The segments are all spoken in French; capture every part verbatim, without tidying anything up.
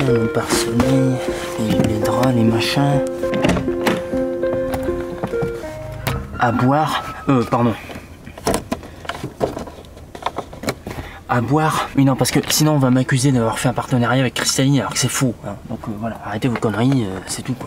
mon pare-soleil, les, les draps, les machins. À boire, euh, pardon. À boire, oui non parce que sinon on va m'accuser d'avoir fait un partenariat avec Cristalline alors que c'est faux, hein. Donc euh, voilà, arrêtez vos conneries, euh, c'est tout quoi.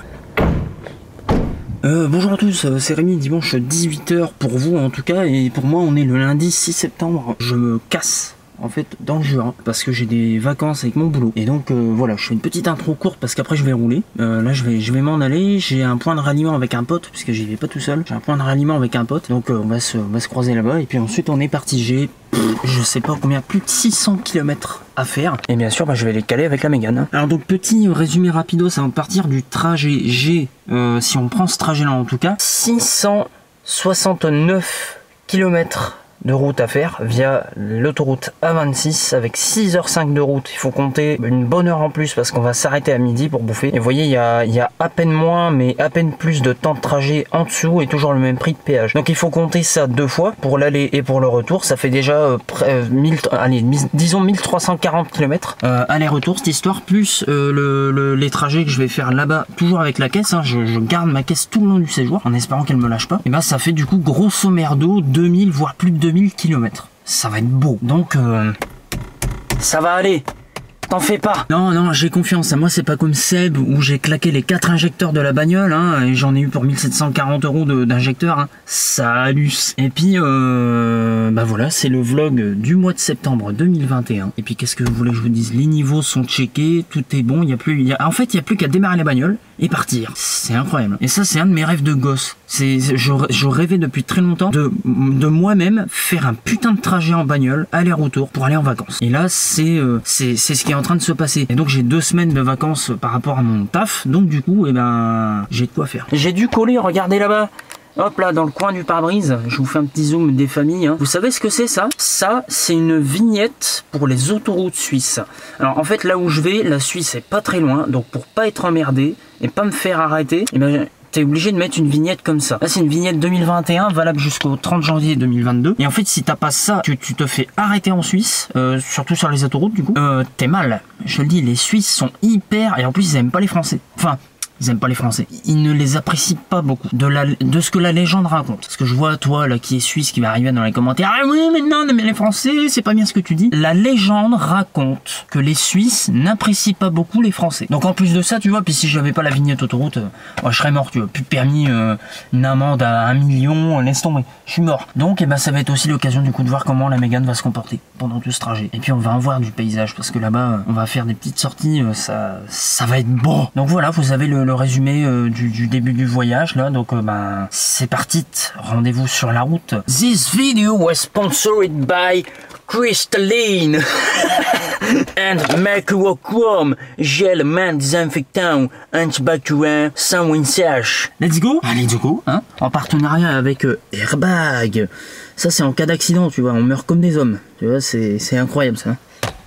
Euh, bonjour à tous, euh, c'est Rémi, dimanche dix-huit heures pour vous en tout cas, et pour moi on est le lundi six septembre, je me casse en fait dans le Jura parce que j'ai des vacances avec mon boulot et donc euh, voilà, je fais une petite intro courte parce qu'après je vais rouler. Euh, là je vais je vais m'en aller, j'ai un point de ralliement avec un pote puisque j'y vais pas tout seul, j'ai un point de ralliement avec un pote, donc euh, on va se on va se croiser là-bas et puis ensuite on est parti. J'ai je sais pas combien, plus de six cents kilomètres à faire et bien sûr bah, je vais les caler avec la Mégane. Alors donc petit résumé rapido, ça va partir du trajet G, euh, si on prend ce trajet là en tout cas, six cent soixante-neuf kilomètres de route à faire via l'autoroute A vingt-six avec six heures cinq de route. Il faut compter une bonne heure en plus parce qu'on va s'arrêter à midi pour bouffer. Et vous voyez, il y a, il y a à peine moins, mais à peine plus de temps de trajet en dessous et toujours le même prix de péage. Donc il faut compter ça deux fois pour l'aller et pour le retour. Ça fait déjà euh, euh, mille, allez, disons mille trois cent quarante kilomètres euh, aller-retour cette histoire, plus euh, le, le, les trajets que je vais faire là-bas, toujours avec la caisse. Hein, je, je garde ma caisse tout le long du séjour en espérant qu'elle me lâche pas. Et ben ça fait du coup grosso merdo deux mille voire plus de deux mille kilomètres. Ça va être beau. Donc euh, ça va aller. T'en fais pas. Non, non, j'ai confiance. Moi, c'est pas comme Seb où j'ai claqué les quatre injecteurs de la bagnole, hein, et j'en ai eu pour mille sept cent quarante euros d'injecteurs. Hein. Ça halluce. Et puis, euh, bah voilà, c'est le vlog du mois de septembre deux mille vingt et un. Et puis, qu'est-ce que vous voulez que je vous dise? Les niveaux sont checkés, tout est bon. Il y a plus, il y a, en fait, il y a plus qu'à démarrer la bagnole et partir. C'est incroyable. Et ça, c'est un de mes rêves de gosse. C'est, je, je rêvais depuis très longtemps de, de moi-même faire un putain de trajet en bagnole, aller-retour, pour aller en vacances. Et là, c'est, euh, c'est, c'est ce qui est en train de se passer. Et donc j'ai deux semaines de vacances par rapport à mon taf, donc du coup, eh ben, j'ai de quoi faire. J'ai dû coller, regardez là-bas. Hop là, dans le coin du pare-brise, je vous fais un petit zoom des familles. Hein. Vous savez ce que c'est ça? Ça, c'est une vignette pour les autoroutes suisses. Alors en fait, là où je vais, la Suisse est pas très loin, donc pour pas être emmerdé et pas me faire arrêter, eh ben, t'es obligé de mettre une vignette comme ça. Là, c'est une vignette deux mille vingt et un, valable jusqu'au trente janvier deux mille vingt-deux. Et en fait, si t'as pas ça, tu, tu te fais arrêter en Suisse, euh, surtout sur les autoroutes, du coup, euh, t'es mal. Je le dis, les Suisses sont hyper... Et en plus, ils aiment pas les Français. Enfin... Ils aiment pas les Français. Ils ne les apprécient pas beaucoup. De, la, de ce que la légende raconte. Parce que je vois toi là qui est suisse qui va arriver dans les commentaires. Ah oui mais non mais les Français c'est pas bien ce que tu dis. La légende raconte que les Suisses n'apprécient pas beaucoup les Français. Donc en plus de ça tu vois, puis si j'avais pas la vignette autoroute, euh, moi, je serais mort tu vois. Plus de permis, euh, une amende à un million, laisse tomber. Je suis mort. Donc eh ben, ça va être aussi l'occasion du coup de voir comment la Mégane va se comporter pendant tout ce trajet. Et puis on va avoir du paysage parce que là-bas euh, on va faire des petites sorties. Euh, ça, ça va être bon. Donc voilà, vous avez le le résumé euh, du, du début du voyage là, donc euh, bah, c'est parti, rendez-vous sur la route. This video was sponsored by Cristalline and Mercurochrome gel main désinfectant antibactérien sans rinçage. Let's go. Allez du coup, hein, en partenariat avec euh, Airbag. Ça c'est en cas d'accident, tu vois, on meurt comme des hommes. Tu vois, c'est c'est incroyable ça.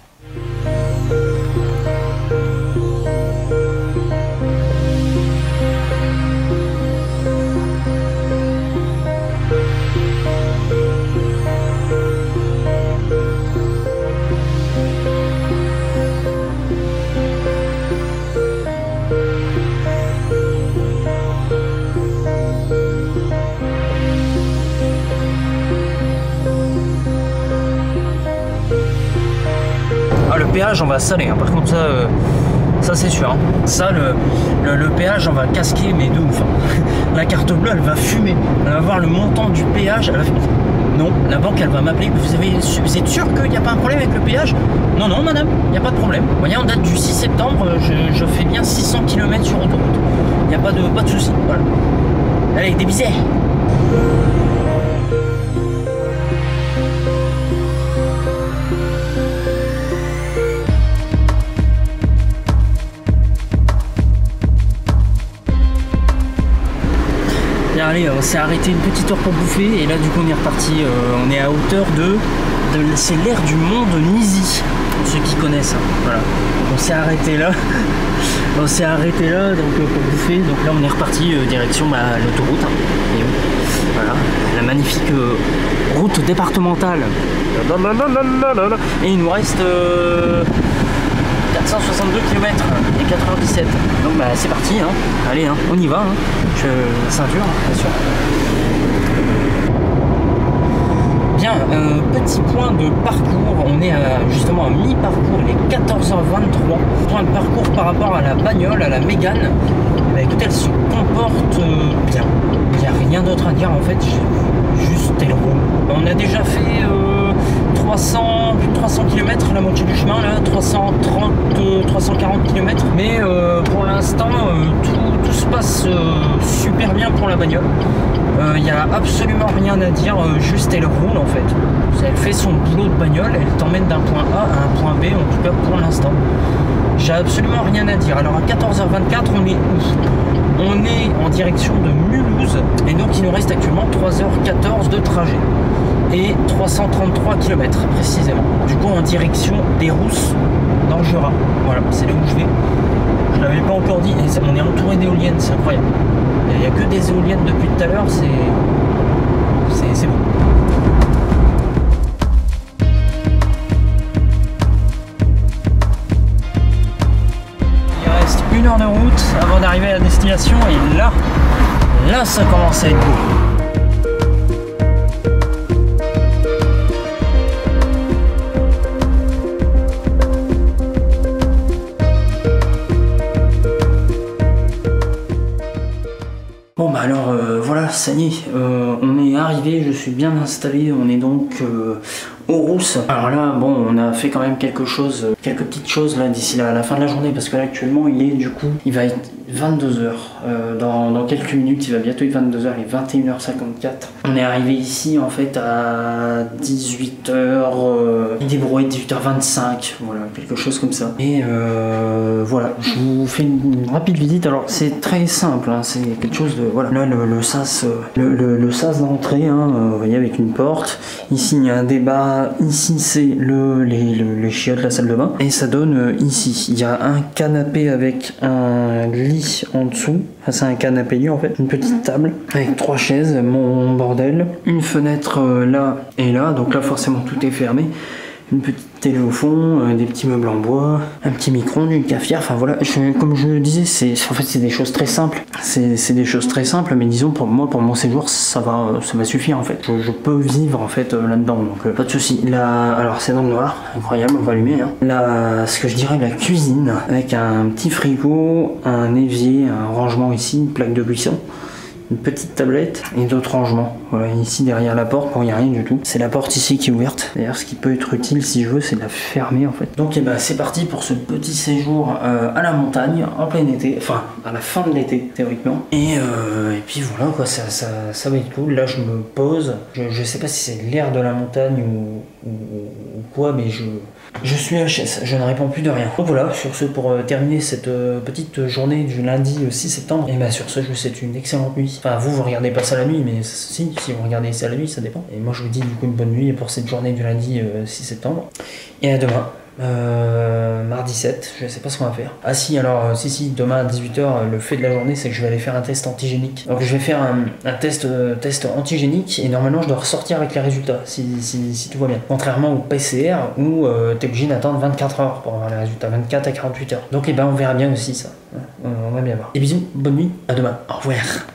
Le péage on va saler, hein. Par contre ça, euh, ça c'est sûr. Hein. Ça le, le, le péage on va casquer mais de ouf. Hein. La carte bleue elle va fumer. Elle va voir le montant du péage. Elle va... Non, la banque elle va m'appeler. Vous, avez, vous êtes sûr qu'il n'y a pas un problème avec le péage? Non, non madame, il n'y a pas de problème. Vous voyez, en date du six septembre, je, je fais bien six cents kilomètres sur autoroute. Il n'y a pas de, pas de soucis. Voilà. Allez, des bisous. Allez, on s'est arrêté une petite heure pour bouffer et là du coup on est reparti, euh, on est à hauteur de, de c'est l'air du mont de Nizy, pour ceux qui connaissent, hein. Voilà, on s'est arrêté là, on s'est arrêté là donc euh, pour bouffer, donc là on est reparti euh, direction bah, l'autoroute, hein. Et voilà, la magnifique euh, route départementale, et il nous reste euh, quatre cent soixante-deux kilomètres et quatre heures dix-sept. Donc bah c'est parti, hein. Allez, hein, on y va. Hein. Je... La ceinture, hein, bien sûr. Bien, euh, petit point de parcours, on est à, justement à mi-parcours, il est quatorze heures vingt-trois. Point de parcours par rapport à la bagnole, à la Mégane. Bah, écoutez, elle se comporte euh, bien. Il n'y a rien d'autre à dire en fait, juste elle roule. On a déjà fait euh, trois cents, plus de trois cents kilomètres la moitié du chemin, là, trois cent trente, trois cent quarante kilomètres. Mais euh, pour l'instant, euh, tout, tout se passe euh, super bien pour la bagnole. Il n'y a absolument rien à dire, euh, juste elle roule en fait. Elle fait son boulot de bagnole, elle t'emmène d'un point A à un point B, en tout cas pour l'instant. J'ai absolument rien à dire. Alors à quatorze heures vingt-quatre, on est où? On est en direction de Mulhouse, et donc il nous reste actuellement trois heures quatorze de trajet. Et trois cent trente-trois kilomètres précisément. Du coup en direction des Rousses, dans le Jura. Voilà, c'est là où je vais. Je ne l'avais pas encore dit, et on est entouré d'éoliennes, c'est incroyable. Il n'y a que des éoliennes depuis tout à l'heure, c'est c'est bon. Il reste une heure de route avant d'arriver à la destination, et là, là ça commence à être beau. Bon bah alors euh, voilà, ça y est, euh, on est arrivé, je suis bien installé, on est donc euh, aux Rousses. Alors là, bon, on a fait quand même quelque chose, quelques petites choses là d'ici la, la fin de la journée, parce que là actuellement il est du coup, il va être vingt-deux heures, euh, dans, dans quelques minutes, il va bientôt être vingt-deux heures, il est vingt et une heures cinquante-quatre. On est arrivé ici en fait à dix-huit heures, euh, il débrouille dix-huit heures vingt-cinq, voilà, quelque chose comme ça. Et euh, voilà, je vous fais une, une rapide visite. Alors c'est très simple, hein, c'est quelque chose de, voilà, là le, le sas, le, le, le sas d'entrée, hein, vous voyez, avec une porte. Ici il y a un débat, ici c'est le, les, le, les chiottes, la salle de bain, et ça donne euh, ici. Il y a un canapé avec un lit en dessous, enfin, c'est un canapé lit en fait, une petite table avec trois chaises, mon bordel, une fenêtre euh, là et là, donc là forcément tout est fermé. Une petite télé au fond, euh, des petits meubles en bois, un petit micro-ondes, une cafetière, enfin voilà, je, comme je le disais, c'est en fait c'est des choses très simples, c'est des choses très simples, mais disons pour moi, pour mon séjour, ça va, ça va suffire en fait, je, je peux vivre en fait euh, là-dedans, donc euh, pas de souci. Là, alors c'est dans le noir, incroyable, on va allumer, hein. Là, ce que je dirais, la cuisine, avec un petit frigo, un évier, un rangement ici, une plaque de cuisson, une petite tablette et d'autres rangements. Voilà, ici derrière la porte, bon, il n'y a rien du tout. C'est la porte ici qui est ouverte. D'ailleurs, ce qui peut être utile si je veux, c'est de la fermer en fait. Donc, eh ben, c'est parti pour ce petit séjour euh, à la montagne en plein été, enfin à la fin de l'été théoriquement. Et, euh, et puis voilà quoi, ça, ça, ça va être cool. Là, je me pose. Je, je sais pas si c'est l'air de la montagne ou, ou, ou quoi, mais je Je suis H S, je ne réponds plus de rien. Donc voilà, sur ce, pour euh, terminer cette euh, petite journée du lundi euh, six septembre, et bah sur ce, je vous souhaite une excellente nuit. Enfin, vous, vous regardez pas ça la nuit, mais si, si vous regardez ça la nuit, ça dépend. Et moi, je vous dis du coup une bonne nuit pour cette journée du lundi euh, six septembre. Et à demain. Euh, mardi sept, je sais pas ce qu'on va faire. Ah si, alors euh, si si, demain à dix-huit heures, le fait de la journée, c'est que je vais aller faire un test antigénique. Donc je vais faire un, un test, euh, test antigénique, et normalement je dois ressortir avec les résultats, si, si, si tout va bien. Contrairement au P C R, où euh, t'es obligé d'attendre vingt-quatre heures pour avoir les résultats, vingt-quatre à quarante-huit heures. Donc et eh ben on verra bien aussi ça, on va bien voir. Et bisous, bonne nuit, à demain, au revoir.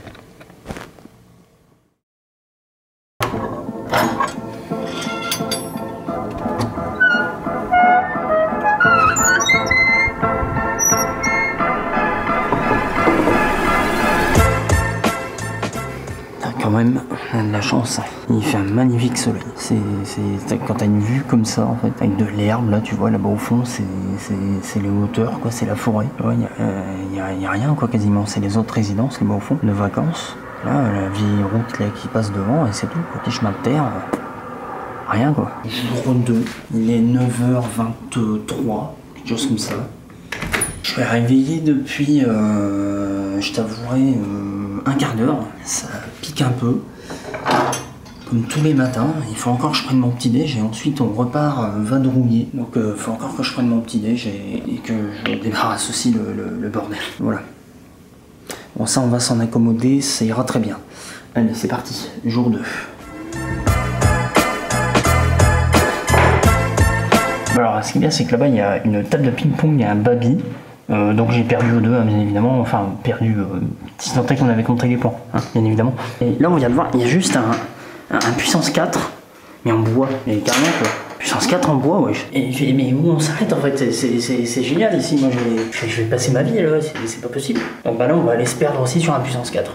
Quand même, on a de la chance, il fait un magnifique soleil. C'est quand t'as une vue comme ça, en fait, avec de l'herbe, là, tu vois, là-bas au fond, c'est les hauteurs, quoi, c'est la forêt. Il ouais, n'y a, y a, a rien, quoi, quasiment. C'est les autres résidences, là-bas au fond, de vacances. Là, la vieille route là, qui passe devant, et c'est tout, quoi. Petit chemin de terre, rien, quoi. Jour deux, il est neuf heures vingt-trois, quelque chose comme ça. Je suis réveillé depuis, euh, je t'avouerai, euh, un quart d'heure. Ça pique un peu, comme tous les matins. Il faut encore que je prenne mon petit déj et ensuite on repart euh, vadrouiller. Donc il euh, faut encore que je prenne mon petit déj et, et que je débarrasse aussi le, le, le bordel. Voilà. Bon, ça on va s'en accommoder, ça ira très bien. Allez, c'est parti, jour deux. Alors ce qui est bien, c'est que là-bas il y a une table de ping-pong, il y a un baby. Euh, donc j'ai perdu aux deux, hein, bien évidemment. Enfin, perdu. Euh, si tant est qu'on avait compté les points, hein, bien évidemment. Et là, on vient de voir, il y a juste un, un, un puissance quatre, mais en bois. Et carrément, quoi. Puissance quatre en bois, wesh. Et je dis, mais où on s'arrête en fait? C'est génial ici. Moi, je vais, je vais passer ma vie là, c'est pas possible. Donc bah là, on va aller se perdre aussi sur un puissance quatre.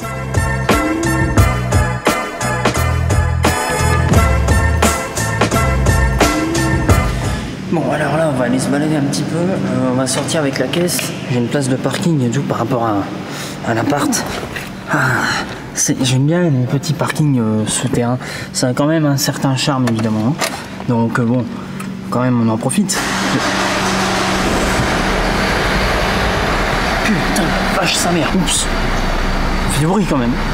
Bon, alors là, on va aller se balader un petit peu. Euh, on va sortir avec la caisse. J'ai une place de parking et tout par rapport à, à l'appart. Ah, j'aime bien les petits parkings euh, souterrains. Ça a quand même un certain charme, évidemment. Hein. Donc, euh, bon, quand même, on en profite. Putain, vache sa mère. Oups. Ça fait du bruit quand même.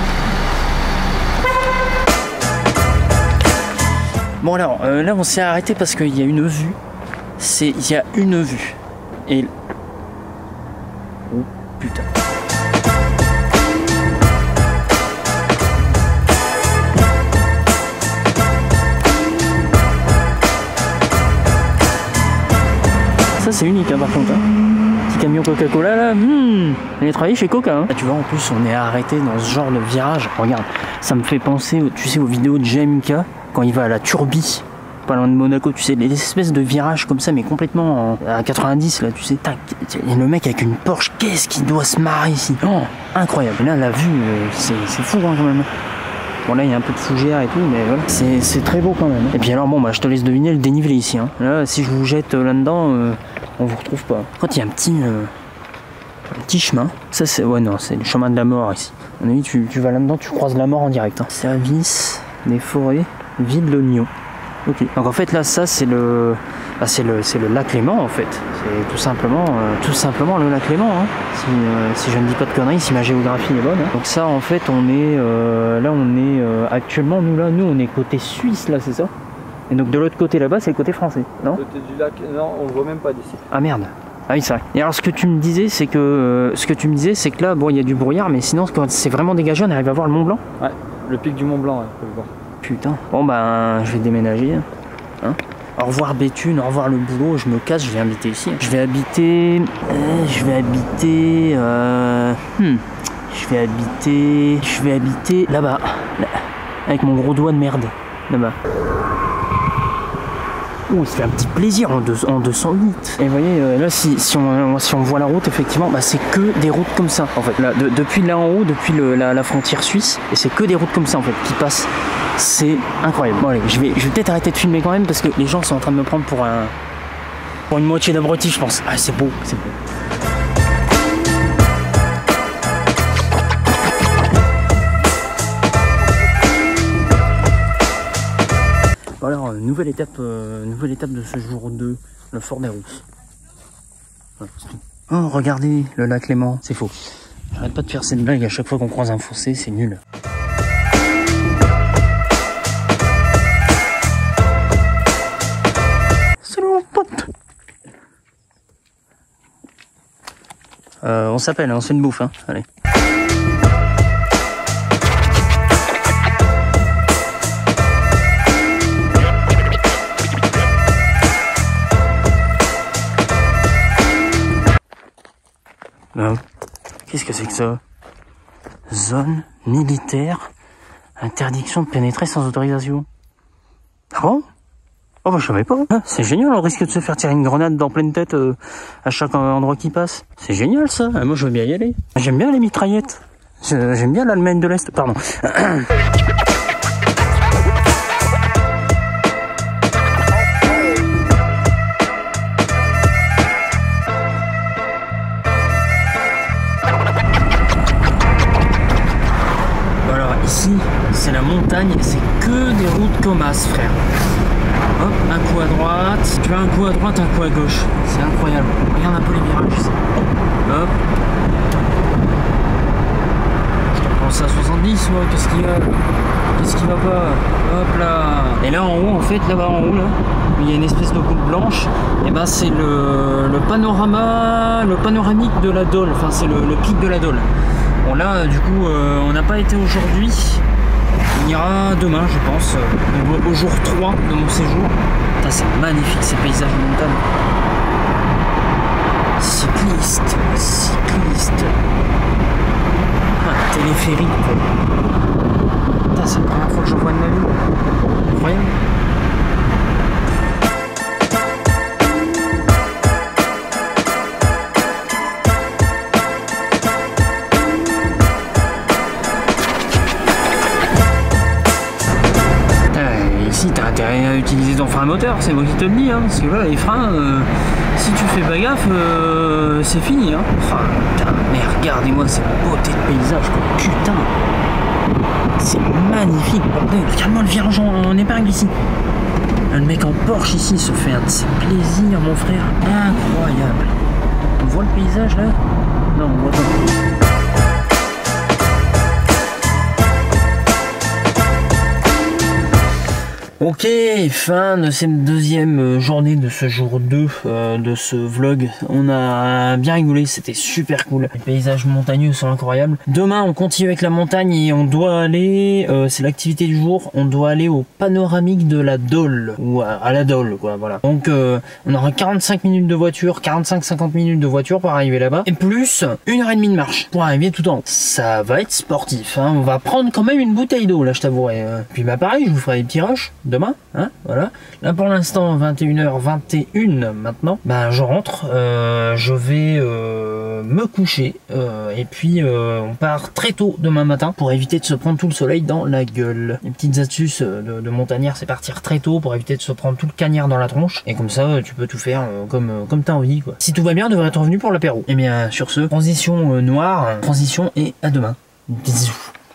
Bon alors, euh, là on s'est arrêté parce qu'il y a une vue. C'est, il y a une vue. Et... Oh putain. Ça c'est unique hein, par contre. Hein. Petit camion Coca-Cola là, hmm, on est travaillé chez Coca. Hein. Là, tu vois, en plus on est arrêté dans ce genre de virage. Regarde, ça me fait penser, tu sais, aux vidéos de J M K. Quand il va à la Turbie, pas loin de Monaco, tu sais, des espèces de virages comme ça, mais complètement en, à quatre-vingt-dix, là, tu sais, tac, et le mec avec une Porsche, qu'est-ce qu'il doit se marrer ici? Oh, incroyable. Et là, la vue, euh, c'est fou hein, quand même. Bon, là, il y a un peu de fougère et tout, mais voilà, c'est très beau quand même. Et puis alors, bon, bah, je te laisse deviner le dénivelé ici. Hein. Là, si je vous jette euh, là-dedans, euh, on vous retrouve pas. Quand il y a un petit, euh, un petit chemin, ça c'est, ouais, non, c'est le chemin de la mort ici. À mon avis, tu, tu vas là-dedans, tu croises la mort en direct. Hein. Service des forêts. Ville de l'Oignon. Ok. Donc en fait là ça c'est le, bah, c'est le, c'est le lac Léman en fait. C'est tout simplement, euh, tout simplement le lac Léman. Hein. Si, euh, si je ne dis pas de conneries, si ma géographie est bonne. Hein. Donc ça en fait on est, euh, là on est euh, actuellement nous là, nous on est côté suisse là, c'est ça. Et donc de l'autre côté là-bas c'est le côté français, non? Côté du lac, non, on le voit même pas d'ici. Ah merde. Ah oui c'est vrai. Et alors ce que tu me disais c'est que, euh, ce que tu me disais c'est que là bon il y a du brouillard, mais sinon quand c'est vraiment dégagé on arrive à voir le Mont Blanc. Ouais. Le pic du Mont Blanc, ouais, on peut le voir. Putain. Bon ben je vais déménager. Hein. Au revoir Béthune, au revoir le boulot, je me casse, je vais habiter ici. Je vais habiter. Euh, je vais habiter. Euh, hmm, je vais habiter. Je vais habiter là-bas. Là, avec mon gros doigt de merde. Là-bas. Ouh, il se fait un petit plaisir en, deux, en deux cent huit. Et vous voyez, euh, là, si, si, on, si on voit la route, effectivement, bah, c'est que des routes comme ça, en fait. Là, de, depuis là en haut, depuis le, la, la frontière suisse, et c'est que des routes comme ça, en fait, qui passent. C'est incroyable. Bon, allez, je vais, je vais peut-être arrêter de filmer quand même, parce que les gens sont en train de me prendre pour un... pour une moitié d'abruti, je pense. Ah, c'est beau, c'est beau. Alors, nouvelle étape, euh, nouvelle étape de ce jour deux, le fort des Rousses. Voilà, oh, regardez, le lac Léman, c'est faux. J'arrête pas de faire cette blague à chaque fois qu'on croise un fossé, c'est nul. Salut mon pote. Euh, on s'appelle, hein, on se fait une bouffe, hein, allez. Qu'est-ce que c'est que ça? Zone militaire, interdiction de pénétrer sans autorisation. Ah bon? Oh bah je savais pas. Ah, c'est génial, on risque de se faire tirer une grenade dans pleine tête euh, à chaque endroit qui passe. C'est génial ça, moi je veux bien y aller. J'aime bien les mitraillettes. J'aime bien l'Allemagne de l'Est, pardon. Ici, c'est la montagne, c'est que des routes comme as, frère. Hop, un coup à droite, tu as un coup à droite, un coup à gauche. C'est incroyable. Regarde un peu les virages. Hop. Je te prends ça à soixante-dix, moi, qu'est-ce qu'il y a? Qu'est-ce qui va pas? Hop là. Et là en haut, en fait, là-bas en haut, là, il y a une espèce de coupe blanche. Et ben c'est le, le panorama, le panoramique de la Dole. Enfin, c'est le, le pic de la Dole. Bon là du coup euh, on n'a pas été aujourd'hui, on ira demain je pense, euh, au jour trois de mon séjour. C'est magnifique ces paysages de montagne. Cycliste, cycliste. Ah, téléphérique quoi. C'est la première fois que j'en vois de ma vie. Incroyable. Ici t'as intérêt à utiliser ton frein moteur, c'est moi qui te le dis, hein, parce que là les freins, euh, si tu fais pas gaffe, euh, c'est fini. Hein. Oh, putain, mais regardez-moi cette beauté de paysage, quoi. Putain, c'est magnifique, bordel. Regarde-moi le virage en, en épingle ici. Le mec en Porsche ici se fait un de ses plaisirs, mon frère, incroyable. On voit le paysage là? Non, on voit pas. Ok, fin de cette deuxième journée de ce jour deux euh, de ce vlog. On a bien rigolé, c'était super cool. Les paysages montagneux sont incroyables. Demain, on continue avec la montagne et on doit aller, euh, c'est l'activité du jour, on doit aller au panoramique de la Dole, ou à, à la Dole, quoi, voilà. Donc, euh, on aura quarante-cinq minutes de voiture, quarante-cinq à cinquante minutes de voiture pour arriver là-bas, et plus une heure et demie de marche pour arriver tout en haut. Ça va être sportif, hein. On va prendre quand même une bouteille d'eau, là, je t'avouerai. Puis bah pareil, je vous ferai des petits rushs demain, hein, voilà. Là pour l'instant vingt et une heures vingt et une maintenant, ben je rentre, euh, je vais euh, me coucher euh, et puis euh, on part très tôt demain matin pour éviter de se prendre tout le soleil dans la gueule. Les petites astuces de, de montagnard, c'est partir très tôt pour éviter de se prendre tout le cagnard dans la tronche, et comme ça tu peux tout faire euh, comme, euh, comme t'as envie quoi. Si tout va bien, devrait être revenu pour l'apéro. Et bien sur ce, transition euh, noire, transition et à demain. Bisous.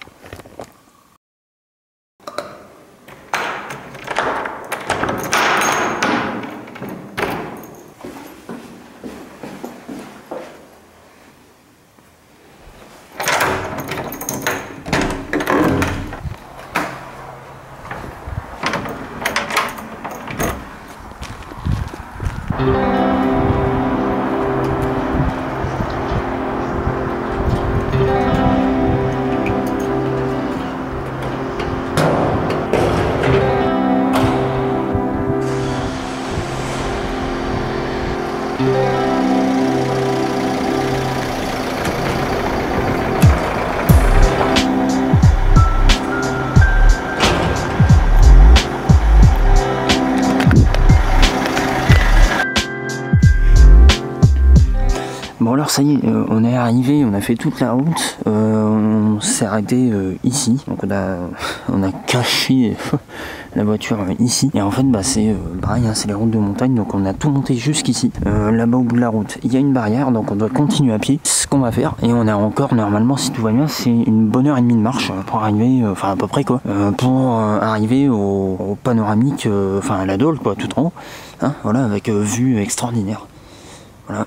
Bon alors ça y est, euh, on est arrivé, on a fait toute la route, euh, on s'est arrêté euh, ici, donc on a, on a caché la voiture euh, ici, et en fait bah, c'est euh, pareil, hein, c'est les routes de montagne, donc on a tout monté jusqu'ici, euh, là-bas au bout de la route, il y a une barrière, donc on doit continuer à pied, ce qu'on va faire, et on a encore normalement, si tout va bien, c'est une bonne heure et demie de marche pour arriver, enfin euh, à peu près quoi, euh, pour euh, arriver au, au panoramique, enfin euh, à la Dole quoi, tout en haut, hein, voilà, avec euh, vue extraordinaire, voilà.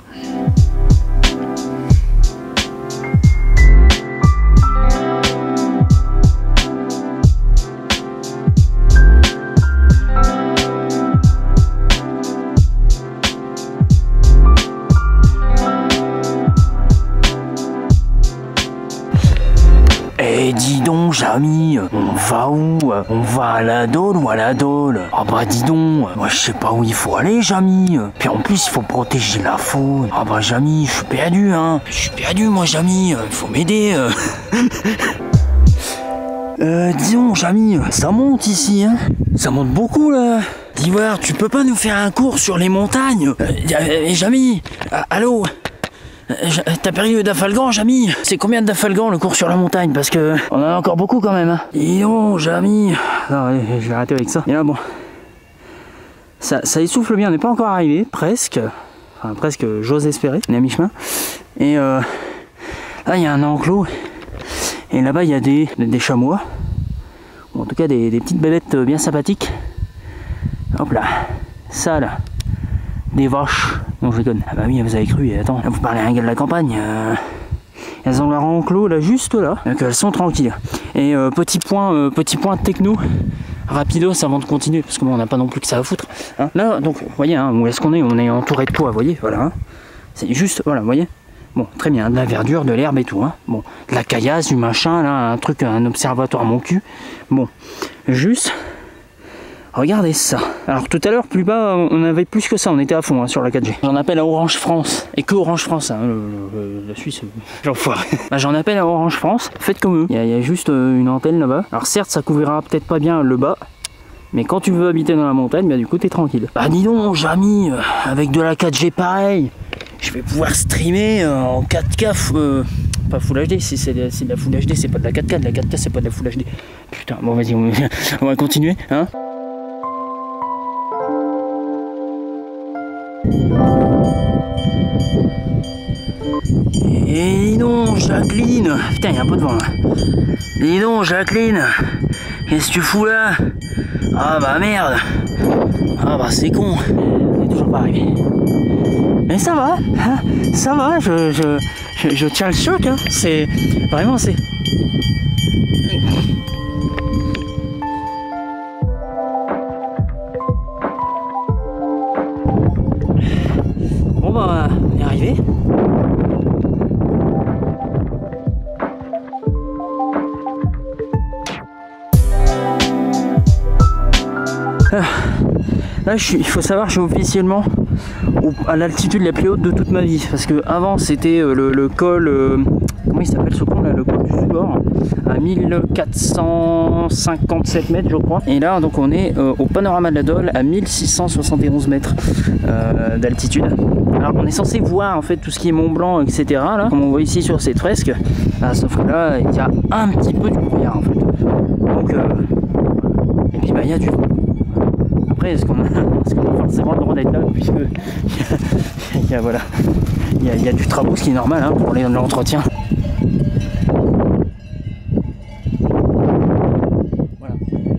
Eh dis donc Jamy, on va où? On va à la Dole ou à la Dole? Ah bah dis donc, moi je sais pas où il faut aller Jamy. Puis en plus il faut protéger la faune. Ah bah Jamy, je suis perdu hein. Je suis perdu moi Jamy, il faut m'aider. Euh dis donc Jamy, ça monte ici hein. Ça monte beaucoup là. Dis voir, tu peux pas nous faire un cours sur les montagnes? euh, Jamy, allô? T'as perdu d'Afalgan, Jamy? C'est combien d'Afalgan le cours sur la montagne? Parce que on en a encore beaucoup quand même. Hein. Et non, Jamy. Non, je vais arrêter avec ça. Et là, bon. Ça, ça essouffle bien, on n'est pas encore arrivé, presque. Enfin, presque, j'ose espérer. On est à mi-chemin. Et euh, là, il y a un enclos. Et là-bas, il y a des, des chamois. Ou en tout cas, des, des petites bébêtes bien sympathiques. Hop là. Ça, là. Des vaches. Non, je déconne. Ah bah oui, vous avez cru. Et attends, là, vous parlez à un gars de la campagne. Euh, elles ont leur enclos là, juste là. Donc elles sont tranquilles. Et euh, petit point, euh, petit point techno, rapidos avant de continuer, parce que bon, on n'a pas non plus que ça à foutre. Hein. Là, donc, vous voyez, hein, où est-ce qu'on est? On est entouré de toits, vous voyez, voilà. Hein. C'est juste, voilà, vous voyez. Bon, très bien, de la verdure, de l'herbe et tout. Hein. Bon, de la caillasse, du machin, là, un truc, un observatoire à mon cul. Bon, juste. Regardez ça. Alors tout à l'heure, plus bas, on avait plus que ça, on était à fond hein, sur la quatre G. J'en appelle à Orange France, et que Orange France, hein, le, le, la Suisse, j'enfoiré. Bah, j'en appelle à Orange France, faites comme eux. Il y, y a juste euh, une antenne là-bas. Alors certes, ça couvrira peut-être pas bien le bas, mais quand tu veux habiter dans la montagne, bah du coup t'es tranquille. Bah dis donc, Jamy, euh, avec de la quatre G pareil, je vais pouvoir streamer euh, en quatre K, euh, pas Full H D, si c'est de, de la Full H D, c'est pas de la quatre K, de la quatre K c'est pas de la Full H D. Putain, bon vas-y, on, on va continuer, hein. Et dis donc, Jacqueline, putain, il y a un peu de vent là. Dis donc, Jacqueline, qu'est-ce que tu fous là? Ah bah merde. Ah bah c'est con. On est toujours pas arrivé. Mais ça va, hein, ça va, je, je, je, je tiens le choc, hein. C'est vraiment c'est. Bon bah on est arrivé. Ah, là, je suis, il faut savoir, je suis officiellement au, à l'altitude la plus haute de toute ma vie. Parce que avant, c'était euh, le, le col, euh, comment il s'appelle ce pont là, le col du Sud-Bord, à mille quatre cent cinquante-sept mètres, je crois. Et là, donc, on est euh, au panorama de la Dole à mille six cent soixante et onze mètres euh, d'altitude. Alors, on est censé voir en fait tout ce qui est Mont Blanc, et cetera. Là, comme on voit ici sur cette fresque. Ah, sauf que là, il y a un petit peu du brouillard en fait. Donc, euh, et puis, bah, il y a du vent. Après, est-ce qu'on a, est-ce qu'on a forcément le droit d'être là, puisque il y a, voilà, il y a, il y a du travaux, ce qui est normal hein, pour l'entretien. Voilà.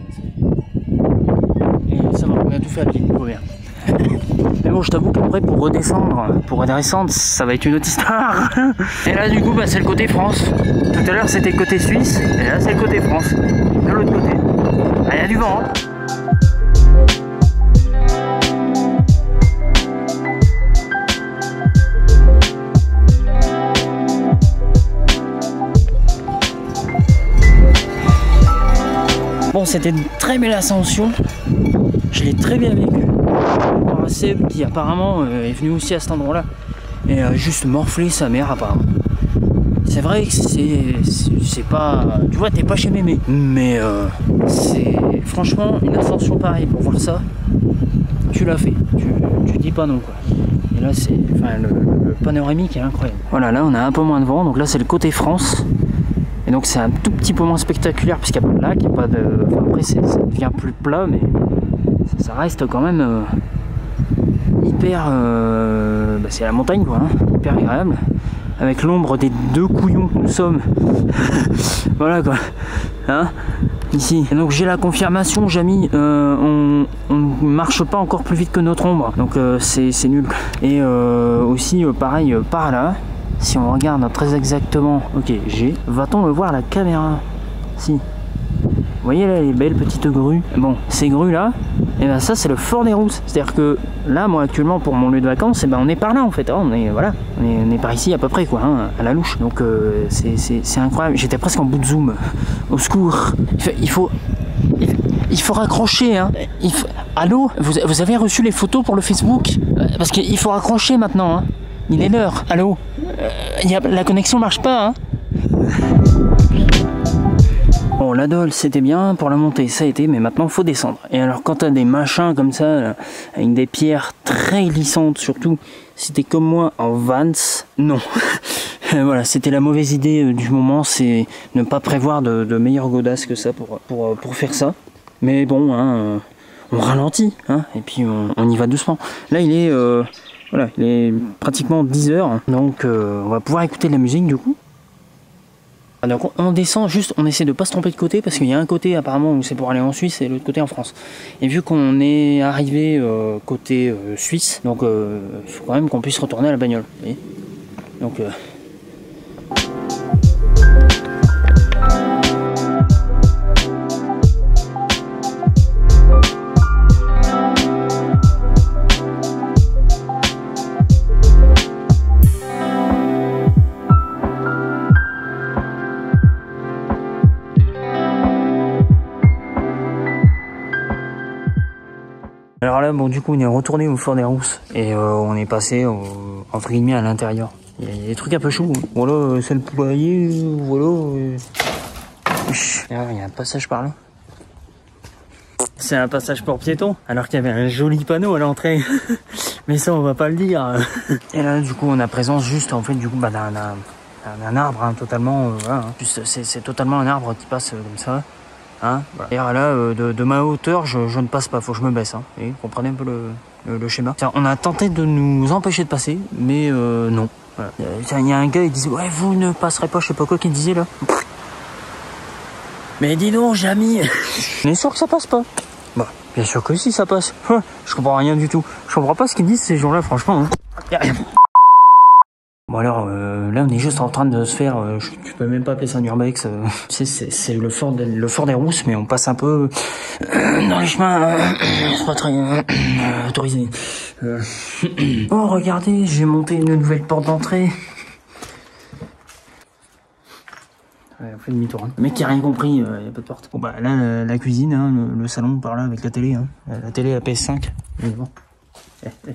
Et ça va, on a tout fait à pied, tout va bien. Mais bon, je t'avoue qu'après, pour redescendre, pour redescendre, ça va être une autre histoire. Et là, du coup, bah, c'est le côté France. Tout à l'heure, c'était le côté Suisse, et là, c'est le côté France. De l'autre côté. Ah, il y a du vent, hein. Bon, c'était une très belle ascension, je l'ai très bien vécu. Par un Seb qui apparemment euh, est venu aussi à cet endroit-là et a juste morflé sa mère apparemment. C'est vrai que c'est pas... Tu vois, t'es pas chez Mémé, mais euh, c'est franchement une ascension pareille pour voir ça. Tu l'as fait, tu, tu dis pas non quoi. Et là, c'est... Enfin, le, le panoramique est incroyable. Voilà, là on a un peu moins de vent, donc là c'est le côté France. Et donc c'est un tout petit peu moins spectaculaire puisqu'il n'y a pas de lac, il n'y a pas de... Enfin, après ça devient plus plat, mais ça, ça reste quand même euh, hyper... Euh... Bah, c'est la montagne quoi, hein, hyper agréable. Avec l'ombre des deux couillons que nous sommes. Voilà quoi. Hein, ici. Et donc j'ai la confirmation, Jamy, euh, on ne marche pas encore plus vite que notre ombre. Donc euh, c'est nul. Et euh, aussi euh, pareil euh, par là. Si on regarde très exactement, ok, G, va-t-on le voir à la caméra? Si. Vous voyez là les belles petites grues? Bon, ces grues là, et ben ça c'est le fort des Rousses. C'est-à-dire que là, moi actuellement pour mon lieu de vacances, et ben on est par là en fait. Hein, on est voilà, on est, on est par ici à peu près quoi, hein, à la louche. Donc euh, c'est incroyable. J'étais presque en bout de zoom. Au secours. Il faut, il faut, il faut raccrocher. Hein. Il faut... Allô, vous, vous avez reçu les photos pour le Facebook? Parce qu'il faut raccrocher maintenant. Hein. Il est l'heure. Allô, euh, y a, la connexion marche pas. Hein. Bon, la Dole c'était bien pour la montée, ça a été, mais maintenant faut descendre. Et alors quand t'as des machins comme ça, là, avec des pierres très glissantes, surtout si t'es comme moi en Vans, non. Voilà, c'était la mauvaise idée du moment, c'est ne pas prévoir de, de meilleure godasse que ça pour, pour, pour faire ça. Mais bon, hein, on ralentit, hein, et puis on, on y va doucement. Là il est... Euh, Voilà, il est pratiquement dix heures, donc euh, on va pouvoir écouter de la musique du coup. Donc on descend juste, on essaie de pas se tromper de côté parce qu'il y a un côté apparemment où c'est pour aller en Suisse et l'autre côté en France. Et vu qu'on est arrivé euh, côté euh, Suisse, donc il euh, faut quand même qu'on puisse retourner à la bagnole. Vous voyez, donc euh, Alors là, bon, du coup, on est retourné au Fort des Rousses et euh, on est passé au, entre guillemets à l'intérieur. Il y, y a des trucs un peu chauds. Voilà, euh, c'est le poulailler. Euh, voilà. Euh... Il y a un passage par là. C'est un passage pour piétons, alors qu'il y avait un joli panneau à l'entrée. Mais ça, on va pas le dire. Et là, du coup, on a présence juste, en fait, du coup, bah, d'un un arbre, hein, totalement. Euh, voilà, hein. C'est totalement un arbre qui passe euh, comme ça. Hein, voilà. Et là, euh, de, de ma hauteur, je, je ne passe pas, faut que je me baisse. Hein. Et vous comprenez un peu le, le, le schéma. On a tenté de nous empêcher de passer, mais euh, non. Voilà. Il y a un gars, il disait, ouais, vous ne passerez pas, je sais pas quoi qu'il disait là. Mais dis donc, Jamy, on est sûr que ça passe pas? Bah, bien sûr que si, ça passe. Je comprends rien du tout. Je comprends pas ce qu'ils disent ces gens-là, franchement. Hein. Y'a rien. Bon alors, euh, là on est juste en train de se faire, euh, je, je peux même pas appeler ça un urbex, euh, c'est le fort, de, le fort des Rousses, mais on passe un peu euh, dans les chemins, euh, c'est pas très euh, autorisé. Euh, oh regardez, j'ai monté une nouvelle porte d'entrée. Ouais, on fait demi-tour. Hein. Le mec qui a rien compris, il euh, n'y a pas de porte. Bon bah là, la, la cuisine, hein, le, le salon par là avec la télé, hein. La télé, la P S cinq, évidemment. Eh, eh.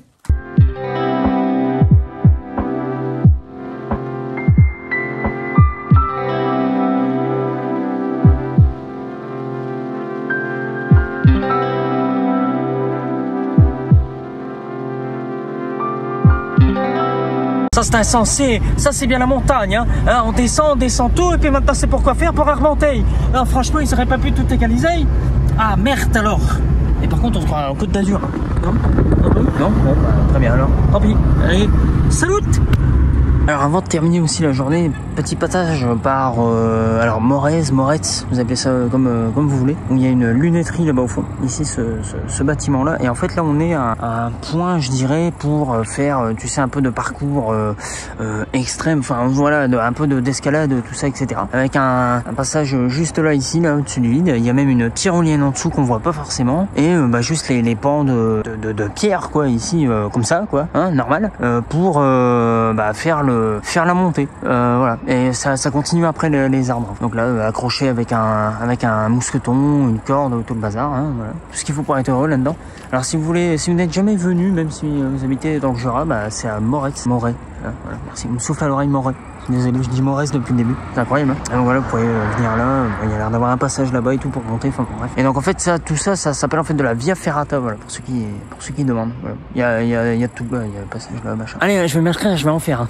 Ça c'est insensé, ça c'est bien la montagne, hein. Hein, on descend, on descend tout, et puis maintenant c'est pour quoi faire pour remonter. Alors franchement, ils auraient pas pu tout égaliser. Ah merde alors. Et par contre, on se croit en Côte d'Azur. Non, non, bon, bah, très bien alors. Tant pis. Allez, salut. Alors avant de terminer aussi la journée, petit passage par euh, alors Morez, Moretz, vous appelez ça comme euh, comme vous voulez. Où il y a une lunetterie là-bas au fond, ici ce, ce, ce bâtiment là. Et en fait là on est à, à un point, je dirais, pour faire, tu sais, un peu de parcours euh, euh, extrême, enfin voilà, de, un peu d'escalade, tout ça, et cetera. Avec un, un passage juste là ici, là au-dessus du vide. Il y a même une tyrolienne en dessous qu'on voit pas forcément. Et euh, bah, juste les, les pans de, de, de, de pierre quoi ici, euh, comme ça quoi, hein, normal, euh, pour euh, bah, faire le faire la montée, euh, voilà, et ça, ça continue après les, les arbres. Donc là, euh, accroché avec un avec un mousqueton, une corde, tout le bazar, hein, voilà. Tout ce qu'il faut pour être heureux là-dedans. Alors si vous voulez, si vous n'êtes jamais venu, même si euh, vous habitez dans le Jura, bah, c'est à Moretz, Moret. Hein, voilà, merci. Il me souffle à l'oreille Moret. Désolé, je dis Morez depuis le début. C'est incroyable. Hein. Donc voilà, vous pouvez euh, venir là. Il y a l'air d'avoir un passage là-bas et tout pour monter. Enfin bon, bref. Et donc en fait, ça, tout ça, ça s'appelle en fait de la Via Ferrata. Voilà, pour ceux qui, pour ceux qui demandent. Voilà. Il y a, il y a, il y a tout. Il y a le passage là, machin. Allez, je vais m'inscrire. Je vais en faire. Hein.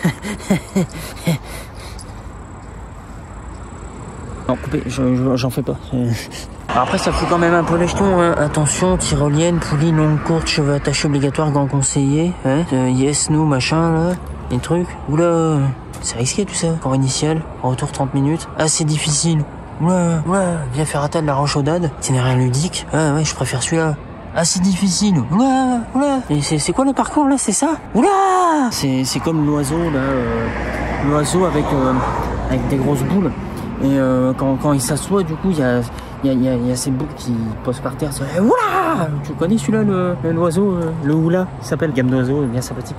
Non, coupé. J'en je, fais pas. Alors après, ça fout quand même un peu les jetons. Hein. Attention, tyrolienne, poulie longue, courte, cheveux attachés obligatoires, gants conseillés. Hein. Euh, yes, no, machin là. Les trucs. Oula. C'est risqué tout ça. Pour initial, retour trente minutes. Assez difficile. Oula, oula, Via Ferrata de la Rochaudade. Itinéraire ludique. Ah ouais, je préfère celui-là. Assez difficile. Oula, oula. Et c'est quoi le parcours là, c'est ça? Oula. C'est comme l'oiseau là. Euh, l'oiseau avec, euh, avec des grosses boules. Et euh, quand, quand il s'assoit, du coup, il y a, y, a, y, a, y a ces boules qui posent par terre. C'est oula. Tu connais celui-là, l'oiseau, le, le oula? Il s'appelle gamme d'oiseau, bien sympathique.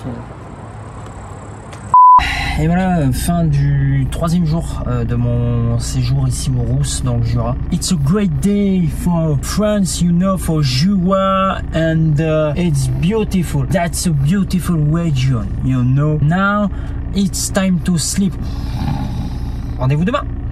Et voilà, fin du troisième jour euh, de mon séjour ici aux Rousses dans le Jura. It's a great day for France, you know, for Jura, and uh, it's beautiful. That's a beautiful region, you know. Now it's time to sleep. Rendez-vous demain.